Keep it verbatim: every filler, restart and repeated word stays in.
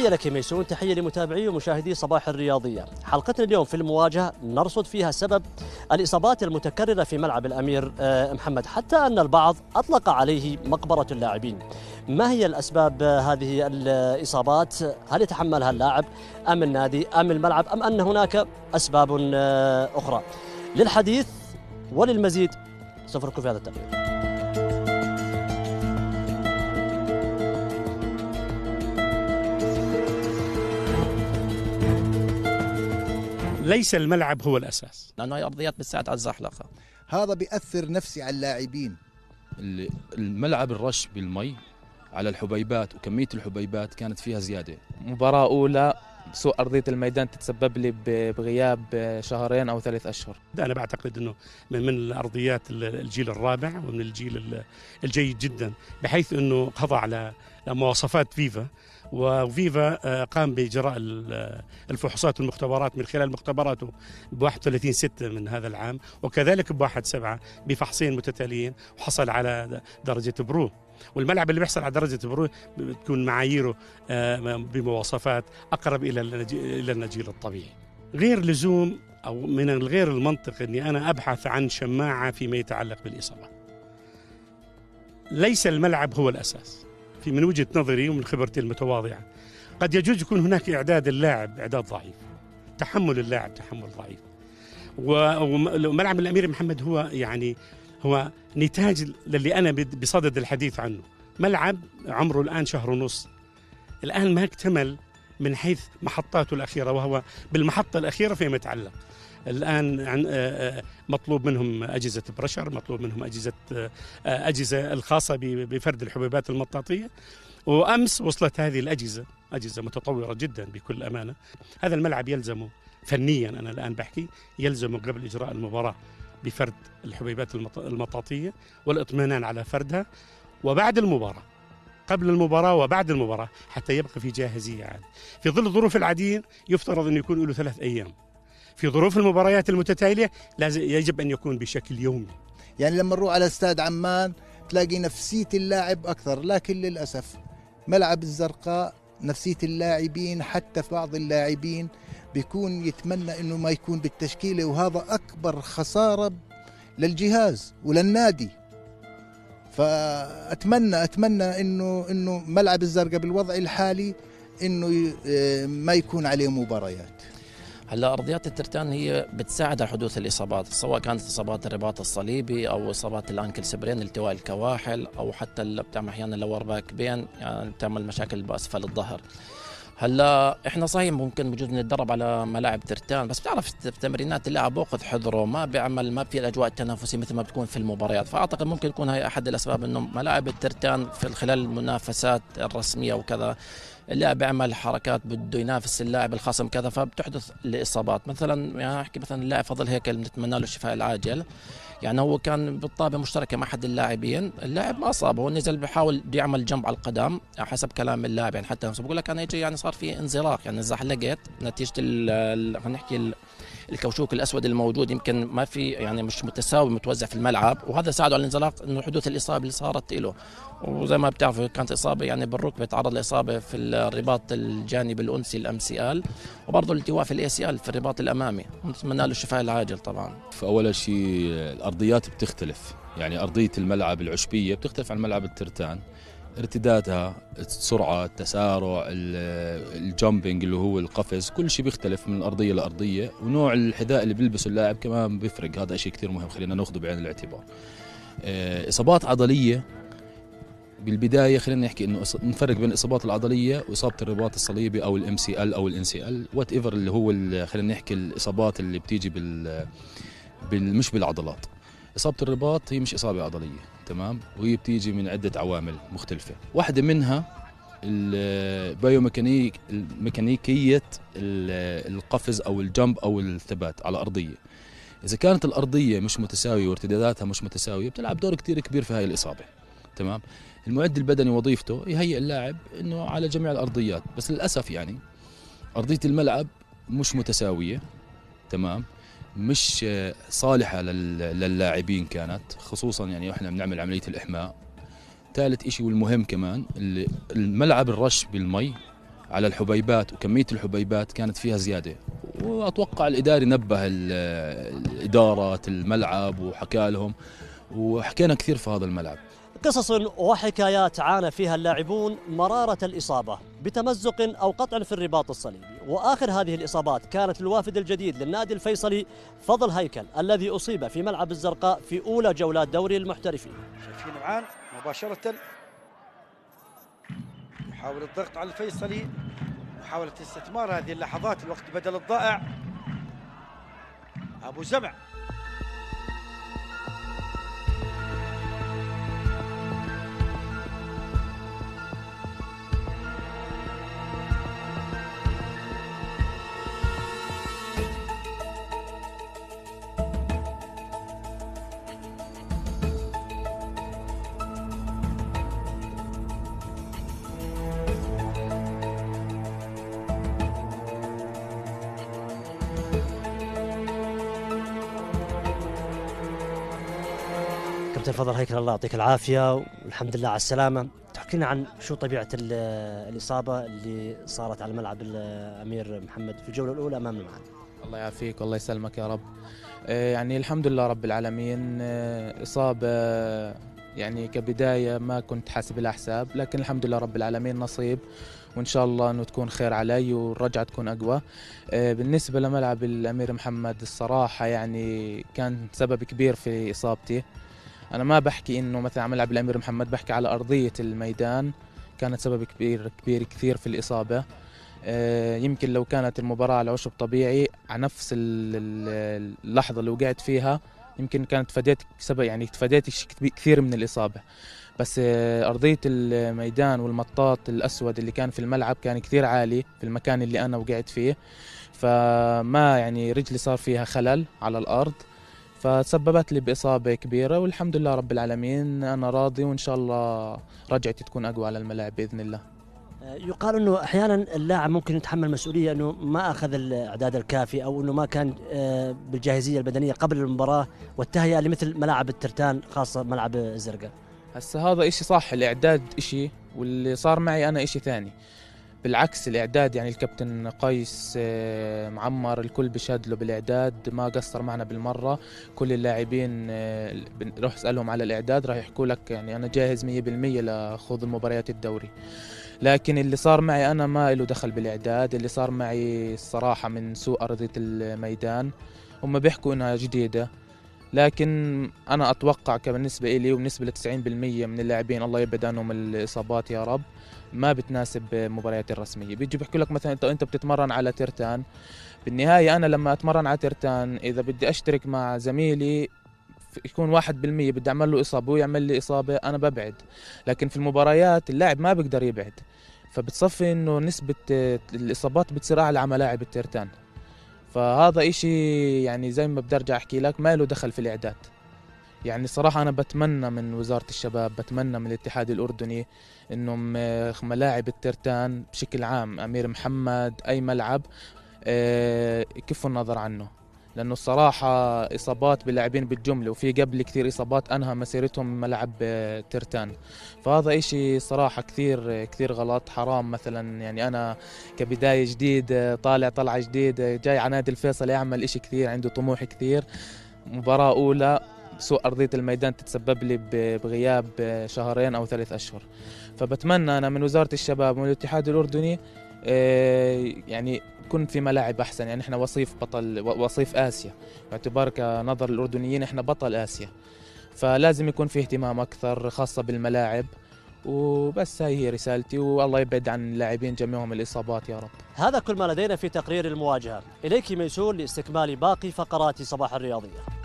تحية لك ميسون، تحية لمتابعي ومشاهدي صباح الرياضية. حلقتنا اليوم في المواجهة نرصد فيها سبب الإصابات المتكررة في ملعب الأمير محمد، حتى أن البعض أطلق عليه مقبرة اللاعبين. ما هي الأسباب هذه الإصابات؟ هل يتحملها اللاعب أم النادي أم الملعب أم أن هناك أسباب أخرى؟ للحديث وللمزيد سأفركم في هذا التقرير. ليس الملعب هو الأساس، لأنه هي أرضيات بتساعد على الزحلقة. هذا بيأثر نفسي على اللاعبين. الملعب الرش بالمي على الحبيبات، وكمية الحبيبات كانت فيها زيادة. مباراة أولى سوء أرضية الميدان تتسبب لي بغياب شهرين أو ثلاث أشهر. أنا بعتقد أنه من الأرضيات الجيل الرابع ومن الجيل الجيد جدا، بحيث أنه خضع لمواصفات فيفا، وفيفا قام بإجراء الفحوصات والمختبرات من خلال مختبراته ب واحد وثلاثين ستة من هذا العام، وكذلك ب واحد سبعة بفحصين متتاليين، وحصل على درجة برو. والملعب اللي بيحصل على درجة برو بتكون معاييره بمواصفات أقرب إلى إلى النجيل الطبيعي. غير لزوم أو من الغير المنطق أني أنا أبحث عن شماعة فيما يتعلق بالإصابة. ليس الملعب هو الأساس في من وجهة نظري ومن خبرتي المتواضعة. قد يجوز يكون هناك إعداد اللاعب إعداد ضعيف، تحمل اللاعب تحمل ضعيف. وملعب الأمير محمد هو يعني هو نتاج للي أنا بصدد الحديث عنه. ملعب عمره الآن شهر ونص، الآن ما اكتمل من حيث محطاته الأخيرة، وهو بالمحطة الأخيرة فيما يتعلق. الآن مطلوب منهم أجهزة برشر، مطلوب منهم أجهزة أجهزة الخاصة بفرد الحبيبات المطاطية، وأمس وصلت هذه الأجهزة، أجهزة متطورة جدا بكل أمانة. هذا الملعب يلزمه فنيا، أنا الآن بحكي يلزمه قبل إجراء المباراة بفرد الحبيبات المطاطية والاطمئنان على فردها، وبعد المباراة قبل المباراة وبعد المباراة حتى يبقى في جاهزية عادي. في ظل الظروف العادية يفترض أن يكون له ثلاث أيام. في ظروف المباريات المتتالية لازم يجب أن يكون بشكل يومي. يعني لما نروح على استاد عمان تلاقي نفسية اللاعب أكثر، لكن للأسف ملعب الزرقاء نفسية اللاعبين، حتى في بعض اللاعبين بيكون يتمنى أنه ما يكون بالتشكيلة، وهذا أكبر خسارة للجهاز وللنادي. فأتمنى أتمنى أنه أنه ملعب الزرقاء بالوضع الحالي أنه ما يكون عليه مباريات. هلا ارضيات الترتان هي بتساعد على حدوث الاصابات، سواء كانت اصابات الرباط الصليبي او اصابات الانكل سبرين، التواء الكواحل، او حتى اللي بتعمل احيانا لور باك بين، يعني بتعمل مشاكل باسفل الظهر. هلا احنا صحيح ممكن بجوز نتدرب على ملاعب ترتان، بس بتعرف في تمرينات اللاعب باخذ حذره، ما بيعمل ما في الاجواء التنافسيه مثل ما بتكون في المباريات. فاعتقد ممكن يكون هي احد الاسباب انه ملاعب الترتان في خلال المنافسات الرسميه وكذا اللاعب بيعمل حركات بده ينافس اللاعب الخصم كذا، فبتحدث الاصابات. مثلا يعني احكي مثلا اللاعب فضل هيكل بنتمنى له الشفاء العاجل، يعني هو كان بالطابه مشتركه مع احد اللاعبين، اللاعب ما اصابه، هو نزل بحاول بده يعمل جنب على القدم حسب كلام اللاعب، يعني حتى بقول لك انا يجي يعني صار في انزلاق، يعني زحلقت نتيجه خلينا نحكي الكوشوك الاسود الموجود، يمكن ما في يعني مش متساوي متوزع في الملعب، وهذا ساعده على الانزلاق انه حدوث الاصابه اللي صارت له. وزي ما بتعرفوا كانت اصابه يعني بالركبه، تعرض لاصابه في الرباط الجانبي الانسي الام سي ال، وبرضه الالتواء في الاي سي ال في الرباط الامامي، نتمنى له الشفاء العاجل طبعا. فاول شيء الارضيات بتختلف، يعني ارضيه الملعب العشبيه بتختلف عن ملعب الترتان، ارتدادها، السرعه، التسارع، الجامبينج اللي هو القفز، كل شيء بيختلف من ارضيه لارضيه، ونوع الحذاء اللي بيلبسه اللاعب كمان بيفرق، هذا شيء كثير مهم خلينا ناخذه بعين الاعتبار. اصابات عضليه بالبدايه خلينا نحكي انه نفرق بين الاصابات العضليه واصابه الرباط الصليبي او الام سي ال او الان سي ال وات ايفر، اللي هو خلينا نحكي الاصابات اللي بتيجي بال مش بالعضلات. اصابه الرباط هي مش اصابه عضليه، تمام، وهي بتيجي من عده عوامل مختلفه، واحده منها البايوميكانيك ميكانيكيه القفز او الجمب او الثبات على ارضيه. اذا كانت الارضيه مش متساويه وارتداداتها مش متساويه بتلعب دور كثير كبير في هاي الاصابه، تمام. المعد البدني وظيفته يهيئ اللاعب انه على جميع الارضيات، بس للاسف يعني ارضيه الملعب مش متساويه، تمام، مش صالحه للاعبين كانت، خصوصا يعني احنا بنعمل عمليه الاحماء. ثالث شيء والمهم كمان الملعب الرش بالمي على الحبيبات، وكمية الحبيبات كانت فيها زيادة. وأتوقع الإداري نبه الإدارة الملعب وحكى لهم، وحكينا كثير في هذا الملعب. قصص وحكايات عانى فيها اللاعبون مرارة الإصابة بتمزق أو قطع في الرباط الصليبي، وآخر هذه الإصابات كانت الوافد الجديد للنادي الفيصلي فضل هيكل الذي أصيب في ملعب الزرقاء في أولى جولات دوري المحترفين. شايفين معان مباشرة يحاول الضغط على الفيصلي، محاولة استثمار هذه اللحظات، الوقت بدل الضائع. أبو زمع كابتن فضل هيكل، الله يعطيك العافية والحمد لله على السلامة. تحكي لنا عن شو طبيعة الإصابة اللي صارت على ملعب الأمير محمد في الجولة الأولى أمام المعاد. الله يعافيك والله يسلمك يا رب. يعني الحمد لله رب العالمين، إصابة يعني كبداية ما كنت حاسب لها حساب، لكن الحمد لله رب العالمين نصيب، وإن شاء الله أنه تكون خير علي والرجعة تكون أقوى. بالنسبة لملعب الأمير محمد الصراحة يعني كان سبب كبير في إصابتي. أنا ما بحكي إنه مثلا على ملعب الأمير محمد، بحكي على أرضية الميدان كانت سبب كبير كبير كثير في الإصابة. يمكن لو كانت المباراة على عشب طبيعي على نفس اللحظة اللي وقعت فيها يمكن كانت فديت سبب، يعني فديت كثير من الإصابة. بس أرضية الميدان والمطاط الأسود اللي كان في الملعب كان كثير عالي في المكان اللي أنا وقعت فيه، فما يعني رجلي صار فيها خلل على الأرض، فسببت لي بإصابة كبيرة. والحمد لله رب العالمين أنا راضي، وإن شاء الله رجعتي تكون أقوى على الملاعب بإذن الله. يقال أنه أحيانا اللاعب ممكن يتحمل مسؤولية أنه ما أخذ الإعداد الكافي، أو أنه ما كان بالجاهزية البدنية قبل المباراة والتهيئة لمثل ملاعب الترتان، خاصة ملعب الزرقاء. هسه هذا إشي صح، الإعداد إشي واللي صار معي أنا إشي ثاني. بالعكس الإعداد يعني الكابتن قيس معمر الكل بشهد له بالإعداد، ما قصر معنا بالمرة. كل اللاعبين روح اسألهم على الإعداد راح يحكوا لك يعني أنا جاهز مية بالمية لخوض المباريات الدوري. لكن اللي صار معي أنا ما له دخل بالإعداد، اللي صار معي الصراحة من سوء أرضية الميدان. هم بيحكوا إنها جديدة، لكن أنا أتوقع بالنسبة إلي وبالنسبة لتسعين بالمية من اللاعبين الله يبعد عنهم الإصابات يا رب، ما بتناسب مباريات الرسمية. بيجي بيحكوا لك مثلا أنت بتتمرن على ترتان، بالنهاية أنا لما أتمرن على ترتان إذا بدي أشترك مع زميلي يكون واحد بالمية بدي أعمل له إصابة ويعمل لي إصابة أنا ببعد، لكن في المباريات اللاعب ما بيقدر يبعد، فبتصفي إنه نسبة الإصابات بتصير أعلى على ملاعب الترتان. فهذا إشي يعني زي ما بدي أرجع أحكي لك ما له دخل في الإعداد. يعني صراحة أنا بتمنى من وزارة الشباب، بتمنى من الاتحاد الأردني إنه ملاعب الترتان بشكل عام، أمير محمد أي ملعب يكفوا النظر عنه، لأنه الصراحة إصابات باللاعبين بالجملة، وفي قبل كثير إصابات أنهى مسيرتهم من ملعب ترتان. فهذا إشي صراحة كثير كثير غلط، حرام. مثلا يعني أنا كبداية جديد طالع طلعة جديد جاي على نادي الفيصل يعمل إشي كثير، عنده طموح كثير، مباراة أولى سوء أرضية الميدان تتسبب لي بغياب شهرين أو ثلاث أشهر. فبتمنى أنا من وزارة الشباب ومن الاتحاد الأردني يعني كن في ملاعب أحسن. يعني إحنا وصيف بطل وصيف آسيا، باعتبار كنظر الأردنيين إحنا بطل آسيا، فلازم يكون في اهتمام أكثر خاصة بالملاعب. وبس هاي هي رسالتي، والله يبعد عن اللاعبين جميعهم الإصابات يا رب. هذا كل ما لدينا في تقرير المواجهة. إليك ميسون لاستكمال باقي فقرات صباح الرياضية.